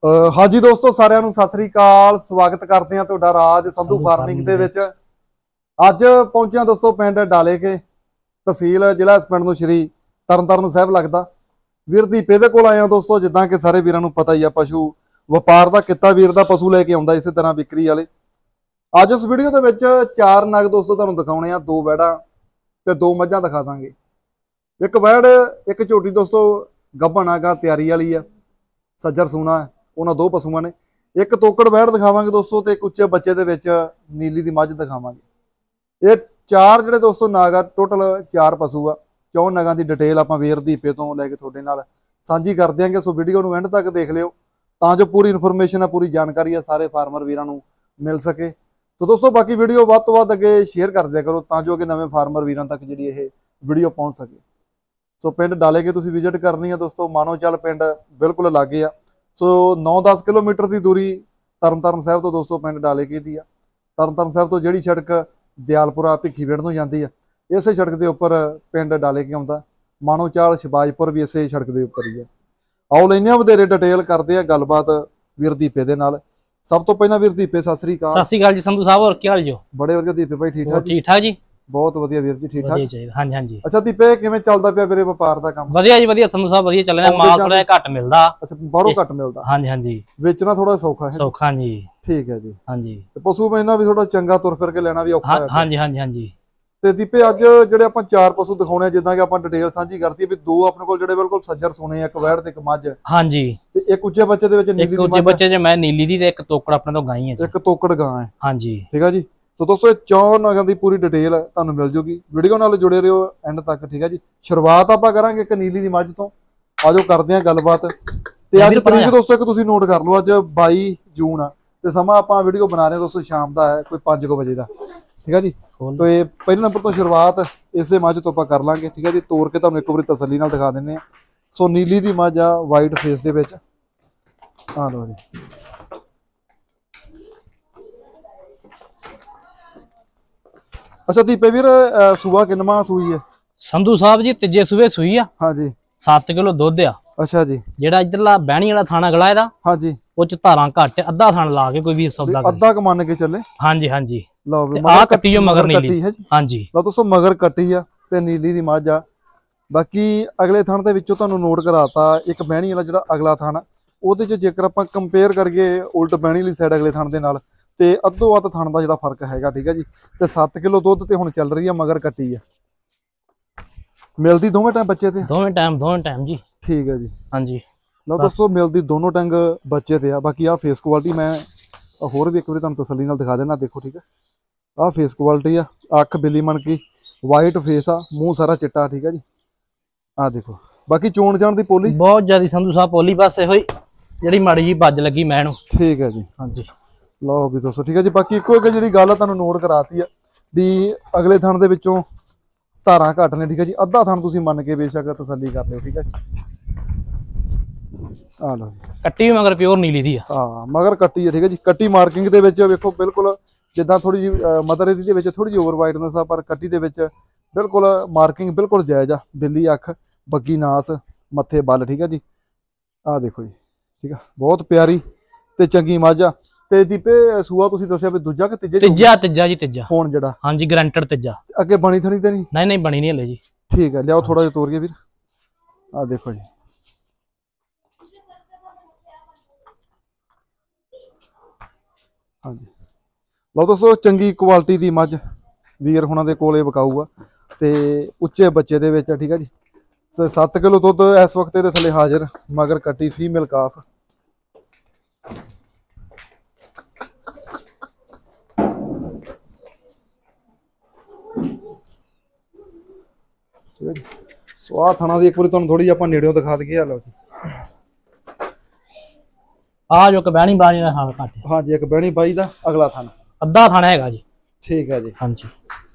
हाँ जी दोस्तों, साਰਿਆਂ ਨੂੰ ਸਤਿ ਸ੍ਰੀ ਅਕਾਲ। ਸਵਾਗਤ ਕਰਦੇ हैं ਤੁਹਾਡਾ ਰਾਜ ਸੰਧੂ ਫਾਰਮਿੰਗ ਦੇ ਵਿੱਚ। ਅੱਜ ਪਹੁੰਚਿਆ ਦੋਸਤੋ ਪਿੰਡ ਡਾਲੇਕੇ, ਤਹਿਸੀਲ ਜ਼ਿਲ੍ਹਾ ਇਸ ਪਿੰਡ ਨੂੰ ਸ਼੍ਰੀ ਤਰਨਤਾਰਨ ਸਾਹਿਬ ਲੱਗਦਾ। ਵੀਰ ਦੀਪੇ ਦੇ ਕੋਲ ਆਏ ਹਾਂ ਦੋਸਤੋ। ਜਿੱਦਾਂ ਕਿ ਸਾਰੇ ਵੀਰਾਂ ਨੂੰ ਪਤਾ ਹੀ ਆ, ਪਸ਼ੂ ਵਪਾਰ ਦਾ ਕਿੱਤਾ ਵੀਰ ਦਾ ਪਸ਼ੂ ਲੈ ਕੇ ਆਉਂਦਾ, ਇਸੇ ਤਰ੍ਹਾਂ ਵਿਕਰੀ ਵਾਲੇ। ਅੱਜ ਇਸ ਵੀਡੀਓ ਦੇ ਵਿੱਚ 4 ਨਗ ਦੋਸਤੋ ਤੁਹਾਨੂੰ ਦਿਖਾਉਣੇ ਆ, 2 ਵੈੜਾਂ ਤੇ 2 ਮੱਝਾਂ ਦਿਖਾ ਦਾਂਗੇ। ਇੱਕ ਵੈੜ ਇੱਕ ਝੋਟੀ ਦੋਸਤੋ ਗੱਭਣ ਆਗਾ, ਤਿਆਰੀ वाली आ, सज्जर सूना है। ਉਹਨਾਂ 2 ਪਸ਼ੂਆਂ ਨੇ। ਇੱਕ ਤੋਕੜ ਵੈੜ ਦਿਖਾਵਾਂਗੇ ਦੋਸਤੋ ਤੇ ਇੱਕ ਉੱਚੇ ਬੱਚੇ ਦੇ ਵਿੱਚ ਨੀਲੀ ਦੀ ਮੱਝ ਦਿਖਾਵਾਂਗੇ। ਇਹ 4 ਜਿਹੜੇ ਦੋਸਤੋ ਨਾਗ ਆ, ਟੋਟਲ 4 ਪਸ਼ੂ ਆ। 4 ਨਗਾਂ ਦੀ ਡਿਟੇਲ ਆਪਾਂ ਵੀਰ ਦੀਪੇ ਤੋਂ ਲੈ ਕੇ ਤੁਹਾਡੇ ਨਾਲ ਸਾਂਝੀ ਕਰ ਦਿਆਂਗੇ। ਸੋ ਵੀਡੀਓ ਨੂੰ ਐਂਡ ਤੱਕ ਦੇਖ ਲਿਓ ਤਾਂ ਜੋ ਪੂਰੀ ਇਨਫੋਰਮੇਸ਼ਨ ਆ, ਪੂਰੀ ਜਾਣਕਾਰੀ ਆ ਸਾਰੇ ਫਾਰਮਰ ਵੀਰਾਂ ਨੂੰ ਮਿਲ ਸਕੇ। ਸੋ ਦੋਸਤੋ ਬਾਕੀ ਵੀਡੀਓ ਵੱਧ ਤੋਂ ਵੱਧ ਅੱਗੇ ਸ਼ੇਅਰ ਕਰ ਦਿਆ ਕਰੋ ਤਾਂ ਜੋ ਕਿ ਨਵੇਂ ਫਾਰਮਰ ਵੀਰਾਂ ਤੱਕ ਜਿਹੜੀ ਇਹ ਵੀਡੀਓ ਪਹੁੰਚ ਸਕੇ। ਸੋ ਪਿੰਡ ਡਾਲੇਕੇ ਤੁਸੀਂ ਵਿਜ਼ਿਟ ਕਰਨੀ ਆ ਦੋਸਤੋ। ਮਾਨੋਚਲ ਪਿੰਡ ਬਿਲਕੁਲ ਲਾਗੇ ਆ। ਸੋ 9-10 ਕਿਲੋਮੀਟਰ ਦੀ ਦੂਰੀ ਤਰਨਤਾਰਨ ਸਾਹਿਬ ਤੋਂ ਦੋਸਤੋ ਪਿੰਡ ਡਾਲੇਕੇ ਦੀ ਆ। ਤਰਨਤਾਰਨ ਸਾਹਿਬ ਤੋਂ ਜਿਹੜੀ ਸੜਕ ਦਿਆਲਪੁਰਾ ਭਿੱਖੀਵਿੰਡ ਨੂੰ ਜਾਂਦੀ ਆ, ਇਸੇ ਸੜਕ ਦੇ ਉੱਪਰ ਪਿੰਡ ਡਾਲੇਕੇ ਆਉਂਦਾ। ਮਾਨੋਚਲ ਸ਼ਿਵਾਜਪੁਰ ਵੀ ਇਸੇ ਸੜਕ ਦੇ ਉੱਪਰ ਹੀ ਆ। ਆਓ ਲੈਂਦੇ ਆ ਵਧੇਰੇ ਡਿਟੇਲ ਕਰਦੇ ਆ ਗੱਲਬਾਤ ਵੀਰ ਦੀਪੇ ਦੇ ਨਾਲ। ਸਭ ਤੋਂ ਪਹਿਲਾਂ ਵੀਰ ਦੀਪੇ ਸਤਿ ਸ੍ਰੀ ਅਕਾਲ। ਸਤਿ ਸ੍ਰੀ ਅਕਾਲ ਜੀ ਸੰਧੂ ਸਾਹਿਬ, ਹੋਰ ਕੀ ਹਾਲ ਜੋ? ਬੜੇ ਵਧੀਆ ਦੀਪੇ ਭਾਈ, ਠੀਕ ਠਾਕ ਜੀ? ਠੀਕ ਠਾਕ ਜੀ, ਬਹੁਤ ਵਧੀਆ ਵੀਰ ਜੀ, ਠੀਕ ਠਾਕ। ਹਾਂਜੀ ਹਾਂਜੀ। ਅੱਛਾ ਦੀਪੇ, ਕਿਵੇਂ ਚੱਲਦਾ ਪਿਆ ਵੀਰੇ ਵਪਾਰ ਦਾ ਕੰਮ? ਵਧੀਆ ਜੀ ਵਧੀਆ ਸੰਧੂ ਸਾਹਿਬ, ਵਧੀਆ ਚੱਲ ਰਿਹਾ। ਮਾਲ ਥੋੜਾ ਘੱਟ ਮਿਲਦਾ। ਅੱਛਾ, ਬਾਹਰੋਂ ਘੱਟ ਮਿਲਦਾ। ਹਾਂਜੀ ਹਾਂਜੀ। ਵੇਚਣਾ ਥੋੜਾ ਸੌਖਾ ਹੈ? ਸੌਖਾ ਜੀ। ਠੀਕ ਹੈ ਜੀ। ਹਾਂਜੀ। ਤੇ ਪਸ਼ੂ ਮੈਨਾਂ ਵੀ ਥੋੜਾ ਚੰਗਾ ਤੁਰ ਫਿਰ ਕੇ ਲੈਣਾ ਵੀ ਔਖਾ ਹੈ। ਹਾਂਜੀ ਹਾਂਜੀ ਹਾਂਜੀ। ਤੇ ਦੀਪੇ ਅੱਜ ਜਿਹੜੇ ਆਪਾਂ 4 ਪਸ਼ੂ ਦਿਖਾਉਣੇ ਆ, ਜਿੱਦਾਂ ਕਿ ਆਪਾਂ ਡਿਟੇਲ ਸਾਂਝੀ ਕਰਤੀ ਵੀ 2 ਆਪਣੇ ਕੋਲ ਜਿਹੜੇ ਬਿਲਕੁਲ ਸੱਜਰ ਸੋਨੇ ਆ, ਇੱਕ ਵੈੜ ਤੇ ਇੱਕ ਮੱਝ। ਹਾਂਜੀ। ਤੇ ਇੱਕ ਉੱਚੇ ਬੱਚੇ ਦੇ ਵਿੱਚ ਨੀਲੀ ਦੀ ਮੱਝ। ਉੱਚੇ ਬੱਚੇ 'ਚ ਮੈਂ ਨੀਲੀ ਦੀ ਤੇ ਇੱਕ ਤੋਕੜ ਆਪਣੇ ਤੋਂ ਗਾਈ ਹੈ। ਇੱਕ ਤੋਕੜ ਗਾਂ ਹੈ। ਹਾਂਜੀ। ਠੀਕ ਆ ਜੀ। ਸੋ ਦੋਸਤੋ ਇਹ 4 ਨਗਾਂ ਦੀ ਪੂਰੀ ਡਿਟੇਲ ਤੁਹਾਨੂੰ ਮਿਲ ਜੂਗੀ। ਵੀਡੀਓ ਨਾਲ ਜੁੜੇ ਰਹੋ ਐਂਡ ਤੱਕ। ਠੀਕ ਆ ਜੀ। ਸ਼ੁਰੂਆਤ ਆਪਾਂ ਕਰਾਂਗੇ ਇੱਕ ਨੀਲੀ ਦੀ ਮੱਝ ਤੋਂ। ਆਜੋ ਕਰਦੇ ਆ ਗੱਲਬਾਤ। ਤੇ ਅੱਜ ਤਰੀਕ ਦੋਸਤੋ ਇੱਕ ਤੁਸੀਂ ਨੋਟ ਕਰ ਲਓ, ਅੱਜ 22 ਜੂਨ ਆ ਤੇ ਸਮਾਂ ਆਪਾਂ ਵੀਡੀਓ ਬਣਾ ਰਹੇ ਦੋਸਤੋ ਸ਼ਾਮ ਦਾ ਹੈ, ਕੋਈ 5 ਵਜੇ ਦਾ। ਠੀਕ ਆ ਜੀ। ਤੇ ਪਹਿਲੇ ਨੰਬਰ ਤੋਂ ਸ਼ੁਰੂਆਤ ਇਸੇ ਮੱਝ ਤੋਂ ਆਪਾਂ ਕਰ ਲਾਂਗੇ। ਠੀਕ ਆ ਜੀ। ਤੋੜ ਕੇ ਤੁਹਾਨੂੰ ਇੱਕ ਵਾਰੀ ਤਸੱਲੀ ਨਾਲ ਦਿਖਾ ਦਿੰਨੇ ਆ। ਸੋ ਨੀਲੀ ਦੀ ਮੱਝ ਆ, ਵਾਈਟ ਫੇਸ ਦੇ ਵਿੱਚ। ਆ ਲਓ ਜੀ। ਅੱਛਾ ਦੀਪੇ ਵੀਰ, ਸੂਆ ਕਿੰਨਵਾਂ ਸੂਈ ਹੈ? ਸੰਧੂ ਸਾਹਿਬ ਜੀ ਤੀਜੇ ਸੂਏ ਸੂਈ ਆ। ਹਾਂਜੀ। 7 ਕਿਲੋ ਦੁੱਧ ਆ। ਅੱਛਾ ਜੀ। ਜਿਹੜਾ ਇਧਰਲਾ ਬਹਿਣੀ ਵਾਲਾ ਥਾਣਾ ਅਗਲਾ ਇਹਦਾ, ਹਾਂਜੀ, ਉਹ ਚ ਧਾਰਾਂ ਘੱਟ, ਅੱਧਾ ਥਣ ਲਾ ਕੇ ਕੋਈ ਵੀ ਸੌਦਾ ਕਰੇ। ਅੱਧਾ ਕ ਮੰਨ ਕੇ ਚੱਲੇ। ਹਾਂਜੀ ਹਾਂਜੀ। ਲਓ ਵੀ ਆ ਕੱਟੀ ਮਗਰ ਨੀਲੀ ਹੈ ਜੀ। ਹਾਂਜੀ। ਲਓ ਦੋਸਤੋ ਮਗਰ ਕੱਟੀ ਆ ਤੇ ਨੀਲੀ ਦੀ ਮੱਝ ਆ। ਬਾਕੀ ਅਗਲੇ ਥਣ ਦੇ ਵਿੱਚੋਂ ਤੁਹਾਨੂੰ ਨੋਟ ਕਰਾਤਾ, ਇੱਕ ਬਹਿਣੀ ਵਾਲਾ ਜਿਹੜਾ ਅਗਲਾ ਥਣ, ਉਹਦੇ ਚ ਜੇਕਰ ਆਪਾਂ ਕੰਪੇਅਰ ਕਰੀਏ ਉਲਟ ਬਹਿਣੀ ਵਾਲੀ ਸਾਈਡ ਅਗਲੇ ਥਣ ਦੇ ਨਾਲ, ਤੇ ਅੱਧੋ ਅੱਧ ਥਣ ਦਾ ਜਿਹੜਾ ਫਰਕ ਹੈਗਾ। ਠੀਕ ਹੈ ਜੀ। ਤੇ 7 ਕਿਲੋ ਦੁੱਧ ਤੇ ਹੁਣ ਚੱਲ ਰਹੀ ਆ, ਮਗਰ ਕੱਟੀ ਆ। ਮਿਲਦੀ ਦੋਵੇਂ ਟਾਈਮ ਬੱਚੇ ਤੇ? ਦੋਵੇਂ ਟਾਈਮ ਜੀ। ਠੀਕ ਹੈ ਜੀ। ਹਾਂਜੀ। ਲਓ ਦੋਸਤੋ ਮਿਲਦੀ ਦੋਨੋਂ ਟੰਗ ਬੱਚੇ ਤੇ ਆ। ਬਾਕੀ ਆ ਫੇਸ ਕੁਆਲਿਟੀ ਮੈਂ ਹੋਰ ਵੀ ਇੱਕ ਵਾਰੀ ਤੁਹਾਨੂੰ ਤਸੱਲੀ ਨਾਲ ਦਿਖਾ ਦੇਣਾ। ਦੇਖੋ ਠੀਕ ਹੈ, ਆਹ ਫੇਸ ਕੁਆਲਿਟੀ ਆ। ਅੱਖ ਬਿੱਲੀ ਮਣਕੀ, ਵਾਈਟ ਫੇਸ ਆ, ਮੂੰਹ ਸਾਰਾ ਚਿੱਟਾ। ਠੀਕ ਹੈ ਜੀ। ਆਹ ਦੇਖੋ। ਬਾਕੀ ਚੋਣ ਜਾਣ ਦੀ ਪੋਲੀ ਬਹੁਤ ਜ਼ਿਆਦਾ ਸੰਧੂ ਸਾਹਿਬ, ਪੋਲੀ ਬਸ ਇਹੋ ਹੀ ਜਿਹੜੀ ਮਾੜੀ ਜੀ ਭੱਜ ਲੱਗੀ ਮੈਂ ਨੂੰ। ਠੀਕ ਹੈ ਜੀ। ਹਾਂਜੀ। ਲਓ ਵੀ ਦੋਸਤੋ ਠੀਕ ਹੈ ਜੀ। ਬਾਕੀ ਇੱਕੋ ਇੱਕ ਜਿਹੜੀ ਗੱਲ ਆ ਤੁਹਾਨੂੰ ਨੋਟ ਕਰਾਤੀ ਆ ਵੀ ਅਗਲੇ ਥਣ ਦੇ ਵਿੱਚੋਂ ਧਾਰਾਂ ਘੱਟ ਨੇ। ਠੀਕ ਹੈ ਜੀ। ਅੱਧਾ ਥਣ ਤੁਸੀਂ ਮੰਨ ਕੇ ਬੇਸ਼ੱਕ ਤਸੱਲੀ ਕਰ ਲਿਓ। ਠੀਕ ਹੈ ਜੀ। ਆ ਲਓ ਜੀ। ਕੱਟੀ ਵੀ ਮਗਰ ਪਿਓਰ ਨੀਲੀ ਦੀ ਆ। ਹਾਂ ਮਗਰ ਕੱਟੀ ਹੈ। ਠੀਕ ਹੈ ਜੀ। ਕੱਟੀ ਮਾਰਕਿੰਗ ਦੇ ਵਿੱਚ ਵੇਖੋ ਬਿਲਕੁਲ ਜਿੱਦਾਂ ਥੋੜੀ ਜਿਹੀ ਮਦਰ ਇਹਦੀ ਦੇ ਵਿੱਚ ਥੋੜੀ ਜਿਹੀ ਓਵਰ ਵਾਈਟਨੈਸ ਆ, ਪਰ ਕੱਟੀ ਦੇ ਵਿੱਚ ਬਿਲਕੁਲ ਮਾਰਕਿੰਗ ਬਿਲਕੁਲ ਜਾਇਜ਼ ਆ। ਬਿੱਲੀ ਅੱਖ, ਬੱਗੀ ਨਾਸ, ਮੱਥੇ ਬੱਲ। ਠੀਕ ਹੈ ਜੀ। ਆਹ ਦੇਖੋ ਜੀ। ਠੀਕ ਆ, ਬਹੁਤ ਪਿਆਰੀ ਤੇ ਚੰਗੀ ਮੱਝ ਆ। ਤੇ ਦੀਪੇ ਸੂਆ ਤੁਸੀਂ ਦੱਸਿਆ ਵੀ ਦੂਜਾ ਕਿ ਤੀਜੇ? ਤੀਜਾ ਜੀ। ਤੀਜਾ ਹੁਣ ਜਿਹੜਾ? ਹਾਂਜੀ, ਗਰੰਟਡ ਤੀਜਾ। ਅੱਗੇ ਬਣੀ ਥਣੀ ਤੇ ਨਹੀਂ? ਨਹੀਂ ਬਣੀ ਨਹੀਂ ਹਲੇ ਜੀ। ਠੀਕ ਹੈ। ਲਿਆਓ ਥੋੜਾ ਜਿਹਾ ਤੋੜ ਕੇ ਵੀਰ। ਆਹ ਦੇਖੋ ਜੀ। ਹਾਂਜੀ। ਲਓ ਦੋਸਤੋ ਚੰਗੀ ਕੁਆਲਿਟੀ ਦੀ ਮੱਝ ਵੀਰ ਹੁਣਾਂ ਦੇ ਕੋਲੇ ਵਿਕਾਊ ਆ ਤੇ ਉੱਚੇ ਬੱਚੇ ਦੇ ਵਿੱਚ। ਠੀਕ ਹੈ ਜੀ। 7 ਕਿਲੋ ਦੁੱਧ ਇਸ ਵਕਤ ਇਹਦੇ ਥੱਲੇ ਹਾਜ਼ਰ, ਮਗਰ ਕੱਟੀ, ਫੀਮੇਲ ਕਾਫ। ਠੀਕ ਹੈ ਜੀ। ਸੋ ਆਹ ਥਣਾ ਦੀ ਇੱਕ ਵਾਰੀ ਤੁਹਾਨੂੰ ਥੋੜੀ ਜਿਹੀ ਆਪਾਂ ਨੇੜਿਓਂ ਦਿਖਾ ਦਈਏ। ਆ ਲਓ ਜੀ। ਆ ਜੋ ਕਬੈਣੀ ਬਾਣੀ ਦਾ ਹਾਲ ਘੱਟ। ਹਾਂਜੀ, ਇੱਕ ਬਹਿਣੀ ਬਾਈ ਦਾ ਅਗਲਾ ਥਣ, ਅੱਧਾ ਥਣ ਹੈਗਾ ਜੀ। ਠੀਕ ਹੈ ਜੀ। ਹਾਂਜੀ।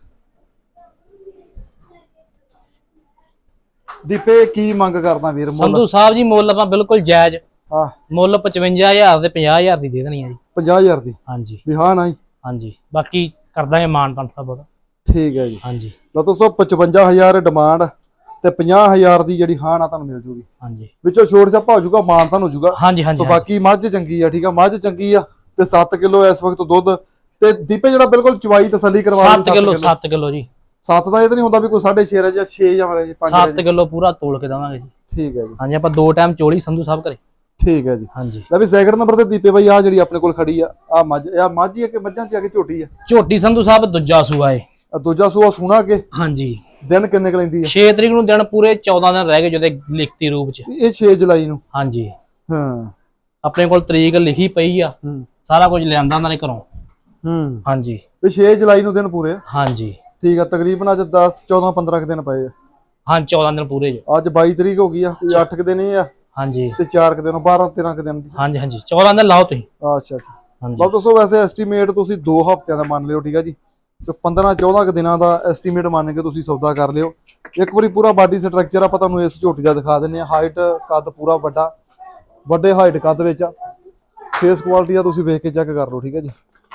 ਦੀਪੇ ਕੀ ਮੰਗ ਕਰਦਾ ਵੀਰ? ਸੰਧੂ ਸਾਹਿਬ ਜੀ ਮੁੱਲ ਆਪਾਂ ਬਿਲਕੁਲ ਜਾਇਜ਼। ਹਾਂ। ਮੁੱਲ 55,000 ਤੇ 50,000 ਦੀ ਦੇ ਦੇਣੀ ਆ ਜੀ। 50,000 ਦੀ? ਹਾਂਜੀ। ਵੀ ਹਾਂ ਨਾ ਜੀ। ਹਾਂਜੀ। ਬਾਕੀ ਕਰ ਦਾਂਗੇ ਮਾਨ ਤਾਂ ਸਭ। ਠੀਕ ਹੈ ਜੀ। ਹਾਂਜੀ। ਲਓ ਦੋਸਤੋ 55,000 ਡਿਮਾਂਡ, ਤੇ 50,000 ਦੀ ਜਿਹੜੀ ਹਾਂ ਨਾ ਤੁਹਾਨੂੰ ਮਿਲ ਜੂਗੀ। ਹਾਂਜੀ ਵਿੱਚੋਂ ਛੋਟ ਛਾਪਾ ਹੋ ਜਾਊਗਾ, ਮਾਨਤਾਨ ਹੋ ਜਾਊਗਾ। ਹਾਂਜੀ ਹਾਂਜੀ ਤੇ ਬਾਕੀ ਮੱਝ ਚੰਗੀ ਆ, ਠੀਕ ਆ, ਮੱਝ ਚੰਗੀ ਆ ਤੇ 7 ਕਿਲੋ ਇਸ ਵਕਤ ਦੁੱਧ। ਤੇ ਦੀਪੇ ਜਿਹੜਾ ਬਿਲਕੁਲ ਚਵਾਈ ਤਸੱਲੀ ਕਰਵਾ ਲਈ 7 ਕਿਲੋ 7 ਕਿਲੋ ਜੀ। 7 ਦਾ ਇਹ ਤਾਂ ਨਹੀਂ ਹੁੰਦਾ ਵੀ ਕੋਈ 6.5 ਜਾਂ 6 ਜਾਂ 5 7 ਕਿਲੋ ਪੂਰਾ ਤੋਲ ਕੇ ਦੇਵਾਂਗੇ ਜੀ। ਠੀਕ ਹੈ ਜੀ। ਹਾਂਜੀ ਆਪਾਂ 2 ਟਾਈਮ ਚੋਲੀ ਸੰਧੂ ਸਾਹਿਬ ਘਰੇ। ਠੀਕ ਹੈ ਜੀ। ਹਾਂਜੀ ਲੈ ਵੀ ਸੈਕਿੰਡ ਨੰਬਰ ਤੇ ਦੀਪੇ ਬਾਈ ਆ ਜਿਹੜੀ ਆਪਣੇ ਕੋਲ ਖੜੀ ਆ, ਆ ਮੱਝ, ਆ ਮੱਝ ਹੀ ਆ ਕਿ ਮੱਝਾਂ ਚ ਆ ਕੇ ਝੋਟੀ ਆ? ਝੋਟੀ ਸੰਧੂ ਸਾਹਿਬ ਦੂਜਾ ਸੂਆ ਏ। ਦੂਜਾ ਸੂਆ ਸੂਣਾ ਅੱਗੇ। ਹਾਂਜੀ ਦਿਨ ਕਿੰਨੇ ਕ ਲੈਂਦੀ ਆ? 6 ਤਰੀਕ ਨੂੰ ਦਿਨ ਪੂਰੇ 14 ਦਿਨ ਰਹਿ ਗਏ ਜਿਹਦੇ ਲਿਖਤੀ ਰੂਪ ਚ। ਇਹ 6 ਜੁਲਾਈ ਨੂੰ। ਹਾਂਜੀ ਹਾਂ ਆਪਣੇ ਕੋਲ ਤਰੀਕ ਲਿਖੀ ਪਈ ਆ, ਸਾਰਾ ਕੁਝ ਲਿਆਂਦਾ ਉਹਨਾਂ ਨੇ ਘਰੋਂ। ਹਾਂਜੀ ਵੀ 6 ਜੁਲਾਈ ਨੂੰ ਦਿਨ ਪੂਰੇ। ਹਾਂਜੀ ਠੀਕ ਆ, ਤਕਰੀਬਨ ਅੱਜ 10 14 15 ਦਿਨ ਪਏ ਆ। ਹਾਂ 14 ਦਿਨ ਪੂਰੇ ਜੀ। ਅੱਜ 22 ਤਰੀਕ ਹੋ ਗਈ ਆ, ਕੋਈ 8 ਦਿਨ ਹੀ ਆ। ਹਾਂਜੀ ਤੇ 4 ਦਿਨ 12 13 ਦਿਨ ਦੀ। ਹਾਂਜੀ ਹਾਂਜੀ 14 ਦਿਨ ਲਾਓ ਤੁਸੀਂ। ਅੱਛਾ ਅੱਛਾ। ਹਾਂਜੀ ਲਓ ਦੋਸਤੋ, ਵੈਸੇ ਐਸਟੀਮੇਟ ਤੁਸੀਂ 2 ਹਫ਼ਤਿਆਂ ਦਾ ਮੰਨ ਲਿਓ, ਠੀਕ ਆ ਜੀ। ਤੇ 15 14 ਦਿਨਾਂ ਦਾ ਐਸਟੀਮੇਟ ਮੰਨ ਕੇ ਤੁਸੀਂ ਸੌਦਾ ਕਰ ਲਿਓ। ਇੱਕ ਵਾਰੀ ਪੂਰਾ ਬਾਡੀ ਸਟਰਕਚਰ ਆਪਾਂ ਤੁਹਾਨੂੰ ਇਸ ਝੋਟੀ ਦਾ ਦਿਖਾ ਦਿੰਨੇ ਆ। ਹਾਈਟ ਕੱਦ ਪੂਰਾ ਵੱਡਾ, ਵੱਡੇ ਹਾਈਟ ਕੱਦ ਵਿੱਚ ਆ। ਫੇਸ ਕੁਆਲਿਟੀ ਆ ਤੁਸੀਂ ਵੇਖ ਕੇ ਚੈੱਕ ਕਰ ਲਓ, ਠੀਕ ਹੈ ਜੀ।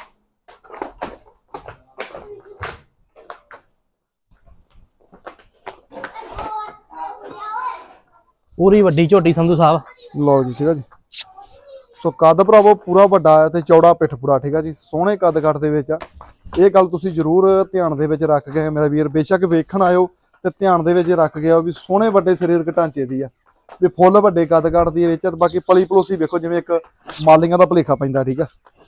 ਪੂਰੀ ਵੱਡੀ ਝੋਟੀ ਸੰਧੂ ਸਾਹਿਬ। ਲਓ ਜੀ, ਠੀਕ ਹੈ ਜੀ। ਸੋ ਕੱਦ ਭਰਾਵੋ ਪੂਰਾ ਵੱਡਾ ਆ ਤੇ ਚੌੜਾ ਪਿੱਠ ਪੂਰਾ, ਠੀਕ ਹੈ ਜੀ। ਸੋਹਣੇ ਕੱਦ ਕੱਟ ਦੇ ਵਿੱਚ ਆ। ਇਹ ਗੱਲ ਤੁਸੀਂ ਜ਼ਰੂਰ ਧਿਆਨ ਦੇ ਵਿੱਚ ਰੱਖ ਕੇ ਮੇਰਾ ਵੀਰ ਬੇਸ਼ੱਕ ਵੇਖਣ ਆਇਓ ਤੇ ਧਿਆਨ ਦੇ ਵਿੱਚ ਰੱਖ ਗਿਆ ਵੀ ਸੋਹਣੇ ਵੱਡੇ ਸਰੀਰਕ ਢਾਂਚੇ ਦੀ ਆ, ਵੀ ਫੁੱਲ ਵੱਡੇ ਕੱਦ ਕੱਟ ਦੀ ਵਿੱਚ। ਤੇ ਬਾਕੀ ਪਲੀ ਪਲੋਸੀ ਵੇਖੋ ਜਿਵੇਂ ਇੱਕ ਮਾਲੀਆਂ ਦਾ ਭਲੇਖਾ ਪੈਂਦਾ, ਠੀਕ ਆ।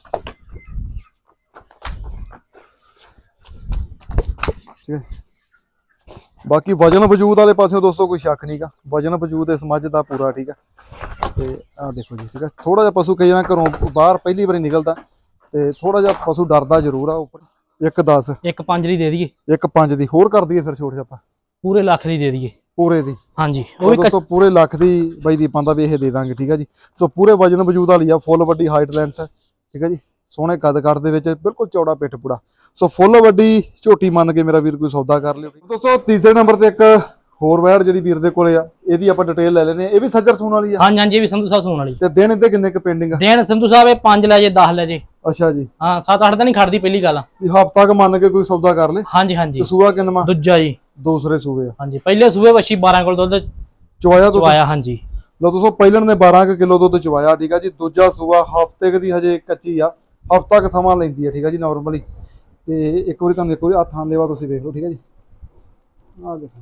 ਠੀਕ ਹੈ। ਬਾਕੀ ਵਜਨ ਵਜੂਦ ਵਾਲੇ ਪਾਸਿਓਂ ਦੋਸਤੋ ਕੋਈ ਸ਼ੱਕ ਨਹੀਂਗਾ, ਵਜਨ ਵਜੂਦ ਇਸ ਮੱਝ ਦਾ ਪੂਰਾ, ਠੀਕ ਆ। ਤੇ ਆਹ ਦੇਖੋ ਜੀ, ਠੀਕ ਆ। ਥੋੜਾ ਜਿਹਾ ਪਸ਼ੂ ਕਈ ਵਾਰ ਘਰੋਂ ਬਾਹਰ ਪਹਿਲੀ ਵਾਰੀ ਨਿਕਲਦਾ ਤੇ ਥੋੜਾ ਜਿਹਾ ਪਸ਼ੂ ਡਰਦਾ ਜ਼ਰੂਰ ਆ। ਉੱਪਰ 1.10 1.5 ਦੀ ਦੇ ਦਈਏ। 1.5 ਦੀ ਹੋਰ ਕਰ ਦਈਏ ਫਿਰ ਛੋਟ ਛਾਪਾ? ਪੂਰੇ ਲੱਖ ਦੀ ਦੇ ਦਈਏ। ਪੂਰੇ ਦੀ? ਹਾਂਜੀ ਉਹ ਵੀ ਦੋਸਤੋ ਪੂਰੇ ਲੱਖ ਦੀ ਬਾਈ ਦੀਪਾਂ ਦਾ ਵੀ ਇਹ ਦੇ ਦਾਂਗੇ, ਠੀਕ ਆ ਜੀ। ਸੋ ਪੂਰੇ ਵਜਨ ਵਜੂਦ ਵਾਲੀ ਆ, ਫੁੱਲ ਵੱਡੀ ਹਾਈਟ ਲੈਂਥ, ਠੀਕ ਆ ਜੀ। ਸੋਹਣੇ ਕੱਦ ਕੱਟ ਦੇ ਵਿੱਚ, ਬਿਲਕੁਲ ਚੌੜਾ ਪਿੱਠ ਪੂੜਾ। ਸੋ ਫੁੱਲ ਵੱਡੀ ਝੋਟੀ ਮੰਨ ਕੇ ਮੇਰਾ ਵੀਰ ਕੋਈ ਸੌਦਾ ਕਰ ਲਿਓ। ਦੋਸਤੋ ਤੀਸਰੇ ਨੰਬਰ ਤੇ ਇੱਕ ਹੋਰ ਵੈੜ ਜਿਹੜੀ ਵੀਰ ਦੇ ਕੋਲੇ ਆ, ਇਹਦੀ ਆਪਾਂ ਡਿਟੇਲ ਲੈ ਲੈਨੇ ਆ। ਇਹ ਵੀ ਸੱਜਰ ਸੂਣ ਵਾਲੀ ਆ? ਹਾਂਜੀ ਹਾਂਜੀ ਇਹ ਵੀ ਸੰਧੂ ਸਾਹਿਬ ਸੂਣ ਵਾਲੀ। ਤੇ ਦਿਨ ਇਹਦੇ ਕਿੰਨੇ ਕ ਪੈਂਡਿੰਗ ਆ? ਦਿਨ ਸੰਧੂ ਸਾਹਿਬ ਇਹ 5 ਲੈ ਜੇ 10 ਲੈ ਜੇ। ਅੱਛਾ ਜੀ। ਹਾਂ 7-8 ਦਿਨ ਹੀ ਖੜਦੀ ਪਹਿਲੀ ਗੱਲ। ਵੀ ਹਫ਼ਤਾ ਕ ਮੰਨ ਕੇ ਕੋਈ ਸੌਦਾ ਕਰ ਲੇ। ਹਾਂਜੀ ਹਾਂਜੀ। ਤੇ ਸੂਆ ਕਿੰਨਵਾਂ? ਦੂਜਾ ਜੀ। ਦੂਸਰੇ ਸੂਏ ਆ? ਹਾਂਜੀ ਪਹਿਲੇ ਸੂਏ ਵੱਛੀ 12 ਕਿਲੋ ਦੁੱਧ ਚਵਾਇਆ ਦੁੱਧ? ਚਵਾਇਆ ਹਾਂਜੀ। ਲਓ ਦੋਸਤੋ ਪਹਿਲਣ ਨੇ 12 ਕਿਲੋ ਦੁੱਧ ਚਵਾਇਆ, ਠੀਕ ਆ ਜੀ। ਦੂਜਾ ਸੂਆ ਹਫ਼ਤੇ ਕ ਦੀ ਹਜੇ ਕੱਚੀ ਆ, ਹਫ਼ਤਾ ਕ ਸਮਾਂ ਲੈਂਦੀ ਆ, ਠੀਕ ਆ ਜੀ ਨਾਰਮਲੀ। ਤੇ ਇੱਕ ਵਾਰੀ ਤੁਹਾਨੂੰ ਇੱਕ ਵਾਰੀ ਆ ਥਾਂ ਲੈਵਾ ਤੁਸੀਂ ਵੇਖ ਲਓ, ਠੀਕ ਆ ਜੀ। ਆਹ ਦੇਖੋ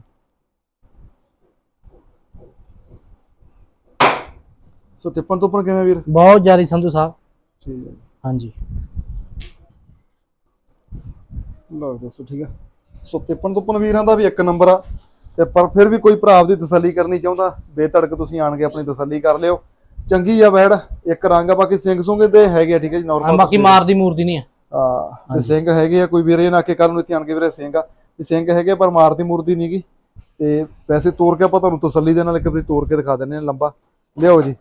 ਸੋ ਟਿੱਪਣ ਟੁੱਪਣ ਕਿਵੇਂ ਵੀਰ? ਬਹੁਤ ਜ਼ਿਆਦਾ ਸੰਧੂ ਸਾਹਿਬ। ਠੀਕ ਹੈ ਜੀ। ਹਾਂਜੀ ਲਓ ਦੋਸਤੋ, ਠੀਕ ਆ। ਸੋ ਟਿੱਪਣ ਟੁੱਪਣ ਵੀਰਾਂ ਦਾ ਵੀ ਇੱਕ ਨੰਬਰ ਆ। ਤੇ ਪਰ ਫਿਰ ਵੀ ਕੋਈ ਭਰਾ ਦੀ ਤਸੱਲੀ ਕਰਨੀ ਚਾਹੁੰਦਾ, ਬੇਧੜਕ ਤੁਸੀਂ ਆਣ ਕੇ ਆਪਣੀ ਤਸੱਲੀ ਕਰ ਲਿਓ। ਚੰਗੀ ਆ ਵੈੜ, ਇੱਕ ਰੰਗ ਆ। ਬਾਕੀ ਸਿੰਘ ਸੁੰਘ ਦੇ ਹੈਗੇ ਆ, ਠੀਕ ਹੈ ਜੀ ਨਾਰਮਲ। ਬਾਕੀ ਮਾਰਦੀ ਮੂਰਦੀ ਨਹੀਂ ਆ। ਸਿੰਘ ਹੈਗੇ ਆ, ਕੋਈ ਵੀਰੇ ਨਾ ਕੇ ਕੱਲ ਨੂੰ ਇੱਥੇ ਆਣ ਕੇ ਵੀਰੇ ਸਿੰਘ ਆ ਵੀ ਸਿੰਘ ਹੈਗੇ ਪਰ ਮਾਰਦੀ ਮੂਰਦੀ ਨਹੀਂਗੀ। ਤੇ ਵੈਸੇ ਤੋੜ ਕੇ ਆਪਾਂ ਤੁਹਾਨੂੰ ਤਸੱਲੀ ਦੇ ਨਾਲ ਇੱਕ ਵਾਰੀ ਤੋੜ ਕੇ ਦਿਖਾ ਦਿੰਦੇ ਆ ਲੰਬਾ। ਲਿਆਓ ਜੀ।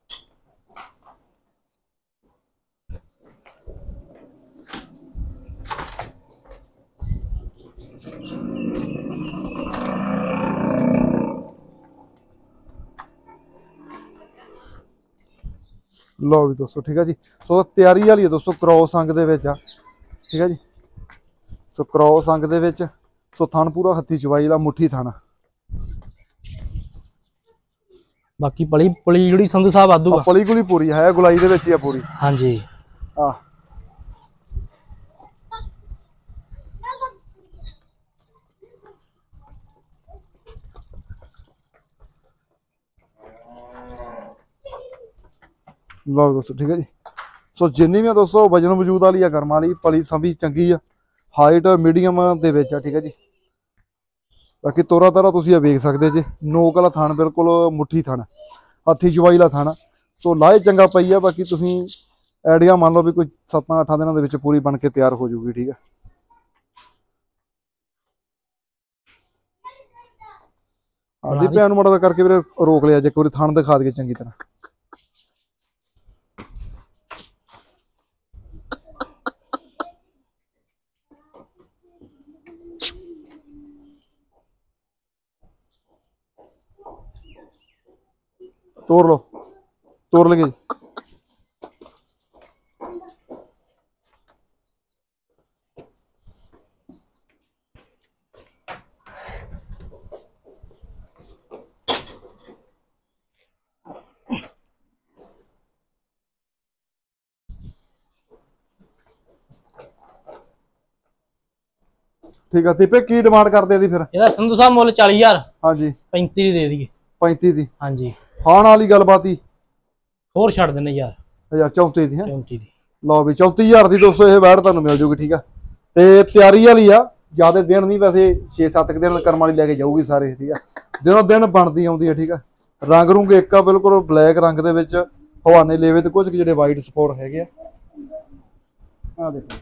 ਲਓ ਵੀ ਦੋਸਤੋ, ਠੀਕ ਆ ਜੀ। ਸੋ ਤਿਆਰੀ ਵਾਲੀ ਹੈ ਦੋਸਤੋ, ਕ੍ਰੋਸ ਅੰਗ ਦੇ ਵਿੱਚ ਆ, ਠੀਕ ਆ ਜੀ। ਸੋ ਕ੍ਰੋਸ ਅੰਗ ਦੇ ਵਿੱਚ, ਸੋ ਥਣ ਪੂਰਾ ਹੱਥੀ ਚਵਾਈ ਦਾ, ਮੁੱਠੀ ਥਣ। ਬਾਕੀ ਪਲੀ ਪਲੀ ਜਿਹੜੀ ਸੰਧੂ ਸਾਹਿਬ ਆਦੂਗਾ। ਪਲੀ ਗੁਲੀ ਪੂਰੀ ਹੈ, ਗੁਲਾਈ ਦੇ ਵਿੱਚ ਹੀ ਆ ਪੂਰੀ। ਹਾਂਜੀ ਆ ਲਓ ਦੋਸਤੋ, ਠੀਕ ਹੈ ਜੀ। ਸੋ ਜਿੰਨੀ ਵੀ ਆ ਦੋਸਤੋ ਵਜਨ ਵਜੂਦ ਵਾਲੀ ਆ, ਗਰਮ ਵਾਲੀ, ਪਲੀ ਸੰਭੀ ਚੰਗੀ ਆ, ਹਾਈਟ ਮੀਡੀਅਮ ਦੇ ਵਿੱਚ ਆ, ਠੀਕ ਹੈ ਜੀ। ਬਾਕੀ ਤੋਰਾ ਤਾਰਾ ਤੁਸੀਂ ਇਹ ਵੇਖ ਸਕਦੇ ਜੇ। ਨੋਕ ਵਾਲਾ ਥਣ, ਬਿਲਕੁਲ ਮੁੱਠੀ ਥਣ, ਹੱਥੀ ਚਵਾਈ ਵਾਲਾ ਥਣ। ਸੋ ਲਾਹੇ ਚੰਗਾ ਪਈ ਆ। ਬਾਕੀ ਤੁਸੀਂ ਆਈਡੀਆ ਮੰਨ ਲਓ ਵੀ ਕੋਈ 7-8 ਦਿਨਾਂ ਦੇ ਵਿੱਚ ਪੂਰੀ ਬਣ ਕੇ ਤਿਆਰ ਹੋ ਜਾਊਗੀ, ਠੀਕ ਆ। ਆਦੀ ਭੈਣ ਨੂੰ ਮਾੜਾ ਕਰਕੇ ਵੀਰੇ ਰੋਕ ਲਿਆ ਜੇ, ਇੱਕ ਵਾਰੀ ਥਣ ਦਿਖਾ ਦਈਏ ਚੰਗੀ ਤਰ੍ਹਾਂ। ਤੋੜ ਲਓ, ਤੋੜ ਲਗੇ ਜੀ। ਠੀਕ ਆ ਦੀਪੇ ਕੀ ਡਿਮਾਂਡ ਕਰਦੇ ਦੀ ਫਿਰ? ਇਹਦਾ ਸੰਧੂ ਸਾਹਿਬ ਮੁੱਲ 40000। ਹਾਂਜੀ 35 ਦੀ ਦੇ ਦਈਏ। 35 ਦੀ ਹਾਂਜੀ ਖਾਣ ਵਾਲੀ ਗੱਲਬਾਤ ਹੀ ਹੋਰ ਛੱਡ ਦਿੰਦੇ ਯਾਰ। 34 ਦੀ ਹੈ। 34 ਦੀ ਲਓ ਵੀ 34000 ਦੀ ਦੋਸਤੋ ਇਹ ਵੈੜ ਤੁਹਾਨੂੰ ਮਿਲ ਜੂਗੀ। ਠੀਕ ਆ ਤੇ ਤਿਆਰੀ ਵਾਲੀ ਆ, ਜਿਆਦਾ ਦਿਨ ਨਹੀਂ, ਵੈਸੇ 6-7 ਦਿਨ ਕਰਮ ਵਾਲੀ ਲੈ ਕੇ ਜਾਊਗੀ ਸਾਰੇ। ਠੀਕ ਆ ਦਿਨੋਂ ਦਿਨ ਬਣਦੀ ਆਉਂਦੀ ਹੈ। ਠੀਕ ਆ ਰੰਗ ਰੂੰਗ ਇੱਕ ਆ ਬਿਲਕੁਲ ਬਲੈਕ ਰੰਗ ਦੇ ਵਿੱਚ, ਹਵਾਨੇ ਲੇਵੇ ਤੇ ਕੁਝ ਜਿਹੜੇ ਵਾਈਟ ਸਪੋਰਟ ਹੈਗੇ ਆ। ਆ ਦੇਖੋ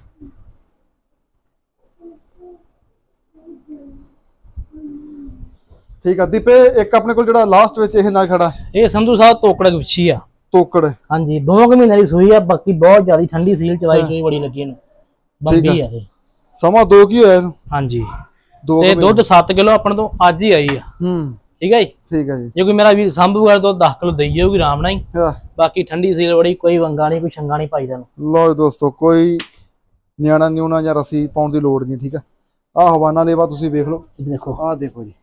ਠੀਕ ਆ ਦੀਪੇ ਇੱਕ ਆਪਣੇ ਕੋਲ ਜਿਹੜਾ ਲਾਸਟ ਵਿੱਚ ਇਹ ਨਾ ਖੜਾ, ਇਹ ਸੰਧੂ ਸਾਹਿਬ ਤੋਕੜ ਵਿਛੀ ਆ। ਤੋਕੜ ਹਾਂਜੀ 2 ਮਹੀਨੇ ਦੀ ਸੂਈ ਆ, ਬਾਕੀ ਬਹੁਤ ਜ਼ਿਆਦਾ ਠੰਡੀ ਸੀਲ ਚਵਾਈ ਚੋਈ ਬੜੀ ਲੱਗੀ ਇਹਨੂੰ। ਬੰਬੀ ਆ ਇਹ। ਸਮਾਂ 2 ਕੀ ਹੋਇਆ ਇਹਨੂੰ? ਹਾਂਜੀ ਤੇ ਦੁੱਧ 7 ਕਿਲੋ ਆਪਣੇ ਤੋਂ ਅੱਜ ਹੀ ਆਈ ਆ। ਠੀਕ ਹੈ ਜੀ। ਠੀਕ ਹੈ ਜੀ। ਜੇ ਕੋਈ ਮੇਰਾ ਵੀਰ ਸੰਭੂਗਾ ਦੁੱਧ 10 ਕਿਲੋ ਦੇਈ ਜਾਊਗੀ ਆਰਾਮ ਨਾਲ ਹੀ। ਬਾਕੀ ਠੰਡੀ ਸੀਲ ਬੜੀ, ਕੋਈ ਵੰਗਾ ਨਹੀਂ, ਕੋਈ ਛੰਗਾ ਨਹੀਂ ਪਾਈ ਦਾ। ਲਓ ਦੋਸਤੋ ਕੋਈ ਨਿਆਣਾ ਨਿਉਣਾ ਜਾਂ ਰੱਸੀ ਪਾਉਣ ਦੀ ਲੋੜ ਨਹੀਂ। ਠੀਕ ਆ ਆਹ ਹਵਾਨਾ ਲੇਵਾ ਤੁਸੀਂ ਵੇਖ ਲਓ। ਦੇਖੋ ਆਹ ਦੇਖੋ ਜੀ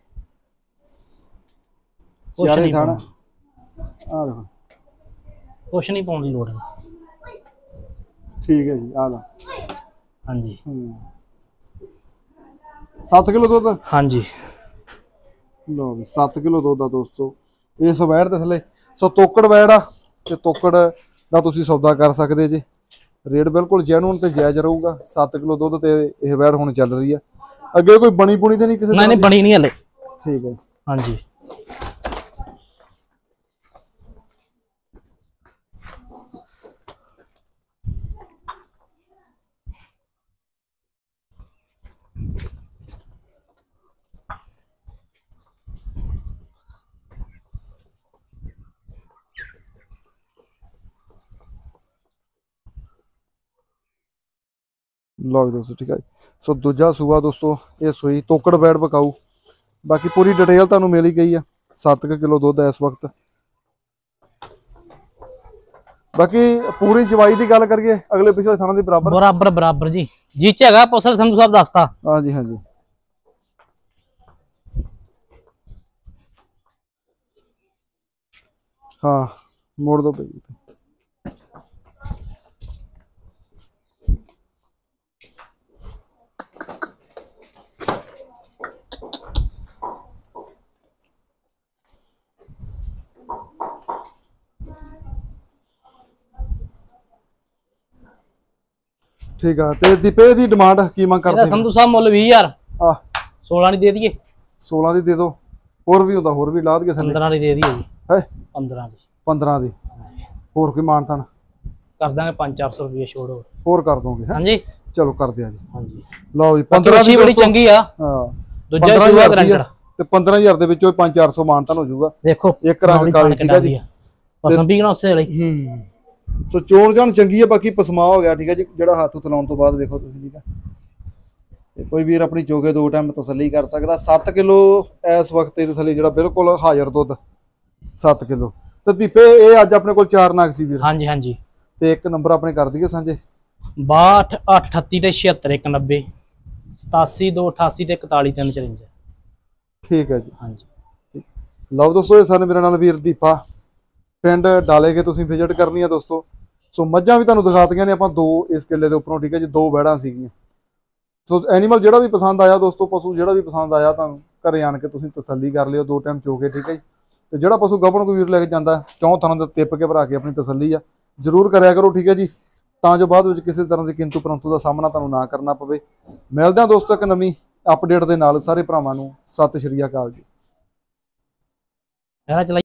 ਚਾਰੇ ਥਾਣਾ। ਆਹ ਦੇਖੋ ਕੁਛ ਨਹੀਂ ਪਾਉਣ ਦੀ ਲੋੜ। ਠੀਕ ਹੈ ਜੀ। ਆ ਲਾ ਹਾਂਜੀ 7 ਕਿਲੋ ਦੁੱਧ। ਹਾਂਜੀ ਲਓ ਵੀ 7 ਕਿਲੋ ਦੁੱਧ ਆ ਦੋਸਤੋ ਇਸ ਵੈੜ ਦੇ ਥੱਲੇ। ਸੋ ਤੋਕੜ ਵੈੜ ਆ ਤੇ ਤੋਕੜ ਦਾ ਤੁਸੀਂ ਸੌਦਾ ਕਰ ਸਕਦੇ ਜੀ। ਰੇਟ ਬਿਲਕੁਲ ਜੈਨੂਨ ਤੇ ਜਾਇਜ਼ ਰਹੂਗਾ। 7 ਕਿਲੋ ਦੁੱਧ ਤੇ ਇਹ ਵੈੜ ਹੁਣ ਚੱਲ ਰਹੀ ਆ। ਅੱਗੇ ਕੋਈ ਬਣੀ ਪੁਣੀ ਤੇ ਨਹੀਂ ਕਿਸੇ ਨਹੀਂ ਬਣੀ ਨਹੀਂ ਹਲੇ। ਠੀਕ ਹੈ ਹਾਂਜੀ ਲਓ ਦੋਸਤੋ ਠੀਕ ਹੈ। ਸੋ ਦੂਜਾ ਸੂਆ ਦੋਸਤੋ ਇਹ ਸੂਈ ਤੋਕੜ ਵੈੜ ਬਕਾਊ। ਬਾਕੀ ਪੂਰੀ ਡਿਟੇਲ ਤੁਹਾਨੂੰ ਮਿਲ ਹੀ ਗਈ ਆ। 7 ਕਿਲੋ ਦੁੱਧ ਹੈ ਇਸ ਵਕਤ। ਬਾਕੀ ਪੂਰੀ ਚਵਾਈ ਦੀ ਗੱਲ ਕਰੀਏ ਅਗਲੇ ਪਿਛਲੇ ਥਾਣਾ ਦੀ ਬਰਾਬਰ ਜੀ ਜੀ ਚ ਹੈਗਾ। ਪੁੱਛਲ ਸੰਧੂ ਸਾਹਿਬ ਦੱਸਤਾ। ਹਾਂਜੀ ਹਾਂਜੀ ਹਾਂ ਮੋੜ ਦੋ ਪਈ। ਠੀਕ ਆ ਤੇ ਦੀਪੇ ਦੀ ਡਿਮਾਂਡ ਕੀ ਮੰਗ ਕਰਦੇ? ਸੰਧੂ ਸਾਹਿਬ ਮੁੱਲ 20000। ਆ 16 ਦੀ ਦੇ ਦਈਏ। 16 ਦੀ ਦੇ ਦੋ। ਹੋਰ ਵੀ ਹੁੰਦਾ, ਹੋਰ ਵੀ ਲਾ ਦਈਏ ਥੱਲੇ। 15 ਦੀ ਦੇ ਦਈਏ ਜੀ। ਹੈ 15 ਦੀ। 15 ਦੀ ਹੋਰ ਕੋਈ ਮਾਨਤਾਨ ਕਰ ਦਾਂਗੇ 500-400 ਰੁਪਏ ਛੋੜ ਹੋਰ ਕਰ ਦੋਗੇ। ਹਾਂਜੀ ਚਲੋ ਕਰ ਦਿਆ ਜੀ। ਹਾਂਜੀ ਲਓ ਜੀ 15 ਦੀ ਬੜੀ ਚੰਗੀ ਆ। ਹਾਂ ਦੂਜਾ ਸੂਆ ਗਰੰਟਡ ਤੇ 15000 ਦੇ ਵਿੱਚੋਂ 500-400 ਮਾਨਤਾਨ ਹੋ ਜਾਊਗਾ। ਦੇਖੋ ਇੱਕ ਰੰਗ ਕਾਲੀ। ਠੀਕ ਹੈ ਜੀ। ਪਸੰਦ ਵੀ ਨਾ ਉਸੇ ਵਾਲੀ। ਸੋ ਚੋਣ ਜਾਣ ਚੰਗੀ ਹੈ। ਬਾਕੀ ਪਸਮਾ ਹੋ ਗਿਆ। ਠੀਕ ਹੈ ਜੀ ਜਿਹੜਾ ਹੱਥ ਉਤ ਲਾਉਣ ਤੋਂ ਬਾਅਦ ਵੇਖੋ ਤੁਸੀਂ। ਠੀਕ ਹੈ ਤੇ ਕੋਈ ਵੀਰ ਆਪਣੀ ਚੋਗੇ 2 ਟਾਈਮ ਤਸੱਲੀ ਕਰ ਸਕਦਾ। 7 ਕਿਲੋ ਇਸ ਵਕਤ ਇਹਦੇ ਥੱਲੇ ਜਿਹੜਾ ਬਿਲਕੁਲ ਹਾਜ਼ਰ ਦੁੱਧ 7 ਕਿਲੋ। ਤੇ ਦੀਪੇ ਇਹ ਅੱਜ ਆਪਣੇ ਕੋਲ 4 ਨਾਗ ਸੀ ਵੀਰ। ਹਾਂਜੀ ਹਾਂਜੀ ਤੇ ਇੱਕ ਨੰਬਰ ਆਪਣੇ ਕਰ ਦਈਏ ਸਾਂਝੇ। 62 838 ਤੇ 76 190 87 288 ਤੇ 41 354। ਠੀਕ ਹੈ ਜੀ। ਹਾਂਜੀ ਲਓ ਦੋਸਤੋ ਇਹ ਸਨ ਮੇਰੇ ਨਾਲ ਵੀਰ ਦੀਪਾ ਪਿੰਡ ਡਾਲੇ ਕੇ ਤੁਸੀਂ ਵਿਜ਼ਿਟ ਕਰਨੀ ਆ ਦੋਸਤੋ। ਸੋ ਮੱਝਾਂ ਵੀ ਤੁਹਾਨੂੰ ਦਿਖਾਤੀਆਂ ਨੇ ਆਪਾਂ 2 ਇਸ ਕਿੱਲੇ ਦੇ ਉੱਪਰੋਂ। ਠੀਕ ਹੈ ਜੀ 2 ਵੈੜਾਂ ਸੀਗੀਆਂ। ਸੋ ਐਨੀਮਲ ਜਿਹੜਾ ਵੀ ਪਸੰਦ ਆਇਆ ਦੋਸਤੋ, ਪਸ਼ੂ ਜਿਹੜਾ ਵੀ ਪਸੰਦ ਆਇਆ ਤੁਹਾਨੂੰ ਘਰੇ ਆਣ ਕੇ ਤੁਸੀਂ ਤਸੱਲੀ ਕਰ ਲਿਓ 2 ਟਾਈਮ ਚੋ ਕੇ। ਠੀਕ ਹੈ ਜੀ ਤੇ ਜਿਹੜਾ ਪਸ਼ੂ ਗੱਭਣ ਕੋਈ ਵੀਰ ਲੈ ਕੇ ਜਾਂਦਾ ਚੌਂ ਥਾਂ ਦੇ ਟਿੱਪ ਕੇ ਭਰਾ ਕੇ ਆਪਣੀ ਤਸੱਲੀ ਆ ਜ਼ਰੂਰ ਕਰਿਆ ਕਰੋ। ਠੀਕ ਹੈ ਜੀ ਤਾਂ ਜੋ ਬਾਅਦ ਵਿੱਚ ਕਿਸੇ ਤਰ੍ਹਾਂ ਦੀ ਕਿੰਤੂ ਪਰੰਤੂ ਦਾ ਸਾਹਮਣਾ ਤੁਹਾਨੂੰ ਨਾ ਕਰਨਾ ਪਵੇ। ਮਿਲਦੇ ਹਾਂ ਦੋਸਤੋ ਇੱਕ ਨਵੀਂ ਅਪਡੇਟ ਦੇ ਨਾਲ। ਸਾਰੇ ਭਰਾਵਾਂ ਨੂੰ ਸਤਿ ਸ਼੍ਰੀ ਅਕਾਲ ਜੀ।